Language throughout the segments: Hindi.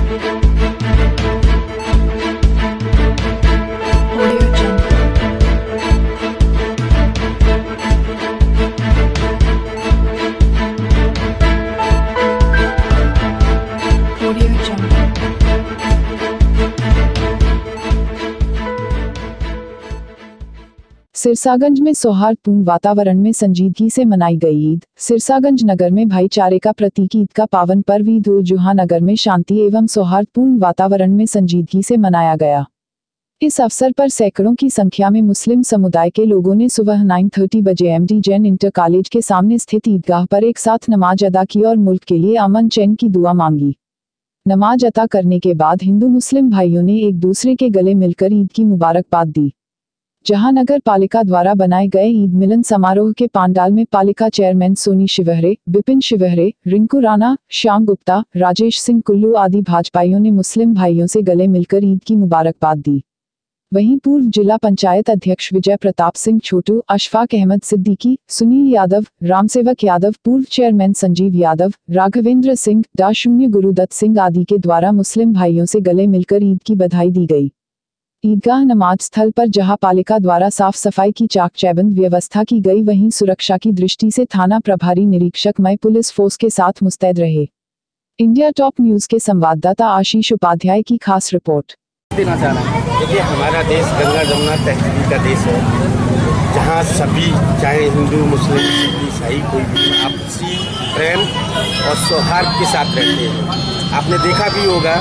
सिरसागंज में सौहार्दपूर्ण वातावरण में संजीदगी से मनाई गई ईद। सिरसागंज नगर में भाईचारे का प्रतीक ईद का पावन पर्व ईद उल जुहा नगर में शांति एवं सौहार्दपूर्ण वातावरण में संजीदगी से मनाया गया। इस अवसर पर सैकड़ों की संख्या में मुस्लिम समुदाय के लोगों ने सुबह 9:30 बजे एमडी जैन इंटर कॉलेज के सामने स्थित ईदगाह पर एक साथ नमाज अदा की और मुल्क के लिए अमन चैन की दुआ मांगी। नमाज अदा करने के बाद हिंदू मुस्लिम भाइयों ने एक दूसरे के गले मिलकर ईद की मुबारकबाद दी। जहां नगर पालिका द्वारा बनाए गए ईद मिलन समारोह के पंडाल में पालिका चेयरमैन सोनी शिवहरे, बिपिन शिवहरे, रिंकू राणा, श्याम गुप्ता, राजेश सिंह कुल्लू आदि भाजपाइयों ने मुस्लिम भाइयों से गले मिलकर ईद की मुबारकबाद दी। वहीं पूर्व जिला पंचायत अध्यक्ष विजय प्रताप सिंह छोटू, अशफाक अहमद सिद्दीकी, सुनील यादव, रामसेवक यादव, पूर्व चेयरमैन संजीव यादव, राघवेंद्र सिंह, डा शून्य गुरुदत्त सिंह आदि के द्वारा मुस्लिम भाइयों से गले मिलकर ईद की बधाई दी गई। ईदगाह नमाज स्थल पर जहां पालिका द्वारा साफ सफाई की चाक चौबंद व्यवस्था की गई, वहीं सुरक्षा की दृष्टि से थाना प्रभारी निरीक्षक मय पुलिस फोर्स के साथ मुस्तैद रहे। इंडिया टॉप न्यूज के संवाददाता आशीष उपाध्याय की खास रिपोर्ट। देना चाहना है, देखिए हमारा देश गंगा जमुना तहजीब का देश है, जहाँ सभी चाहे हिंदू मुस्लिम सिख ईसाई कोई भी आपसी प्रेम और सौहार्द के साथ रहते हैं। आपने देखा भी होगा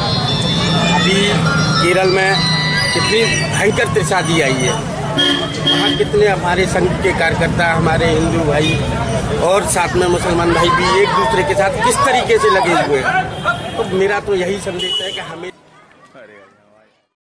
अभी केरल में कितनी भयंकर त्रिशादी आई है, वहाँ कितने हमारे संघ के कार्यकर्ता, हमारे हिंदू भाई और साथ में मुसलमान भाई भी एक दूसरे के साथ किस तरीके से लगे हुए हैं। तो मेरा तो यही संदेश है कि हमें